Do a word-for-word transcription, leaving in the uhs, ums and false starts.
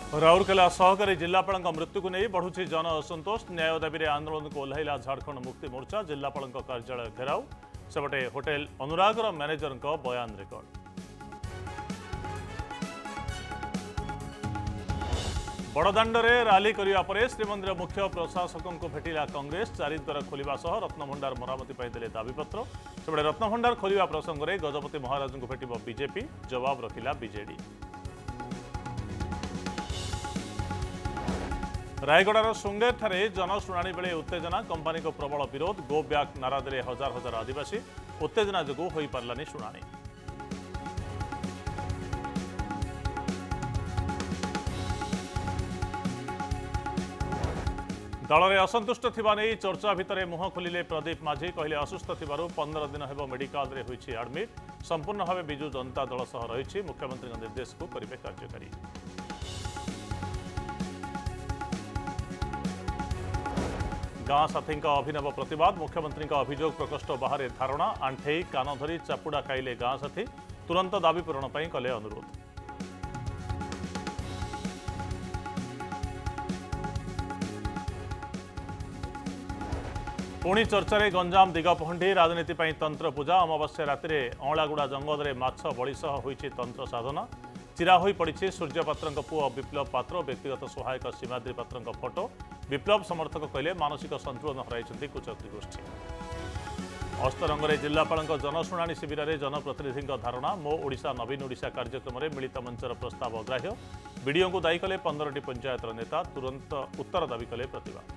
राउरकेला सहकारी जिलापाल मृत्यु को नहीं बढ़ुची जन असंतोष न्याय दाबी आंदोलन को ओह्लैला झारखंड मुक्ति मोर्चा जिलापाल कार्यालय घेराव सेपटे होटेल अनुरागर मैनेजर बयान रेकर्ड। बड़दाण्डे राली करने पर श्रीमंदिर मुख्य प्रशासक को भेटिला कांग्रेस चारिद्वार खोलिबा सह रत्नभंडार मरामती देले दाबीपत्र सेपटे रत्नभंडार खोलिबा प्रसंग में गजपति महाराज को भेट बीजेपी जवाब रखिला बीजेडी। रायगड़ार सुंगेर ठारे जनशुणाणी बेले उत्तेजना कंपानी को प्रबल विरोध गो बैक नारा देले हजार हजार आदिवासी उत्तेजना जोगु होई पारलानी शुणाणी। दल में असंतुष्ट थिबा नै चर्चा भितर मुह खोलिले प्रदीप माझी कहले असुस्थ थिबारु पंद्रह दिन हेबो मेडिकल रे होईछि एडमिट संपूर्ण भाव बिजु जनता दल सह रहिछि मुख्यमंत्री निर्देश को करिवे कार्यकारी। गाँ साथी अभिनव प्रतिवाद मुख्यमंत्री अभियोग प्रकोष्ठ बाहर धारणा आंठे कान धरी चापुड़ा खाइले गाँ साथी तुरंत दाबी पूरण पर कले अनुरोध। पुणी चर्चा गंजाम दिगपहंडी राजनीति पर तंत्र पूजा अमावास्या राति अँलागुड़ा जंगल में माछ बड़ी सह होईछि तंत्र साधना चिरा होई पड़ी सूर्य पात्र पुओ विप्लव पात्र व्यक्तिगत सहायक सीमाद्री पात्र फोटो विप्लव समर्थक कहले मानसिक संतुलन हराई कुचक्री गोष्ठी। अस्तरंग में जिलापाल जनशुणाणी शिविर में जनप्रतिनिधि धारणा मो ओडिशा नवीन ओडिशा कार्यक्रम में मिलित मंचर प्रस्ताव अग्राह्य विडीओ को दायी कले पंद्रह पंचायतर नेता तुरंत उत्तर दाबी कले प्रतिवाद।